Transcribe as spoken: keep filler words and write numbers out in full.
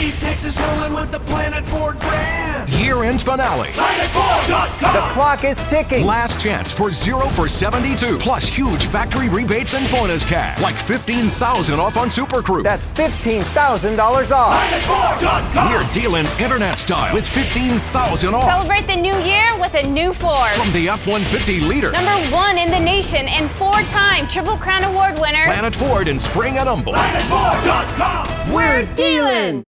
Keep Texas rolling with the Planet Ford brand. Year-end finale. Planet Ford dot com. The clock is ticking. Last chance for zero for seventy-two. Plus huge factory rebates and bonus cash. Like fifteen thousand dollars off on SuperCrew. That's fifteen thousand dollars off. Planet Ford dot com. We're dealing internet style with fifteen thousand dollars off. Celebrate the new year with a new Ford. From the F one fifty liter. Number one in the nation and four-time Triple Crown Award winner. Planet Ford in Spring at Humboldt. Planet Ford dot com. We're dealing.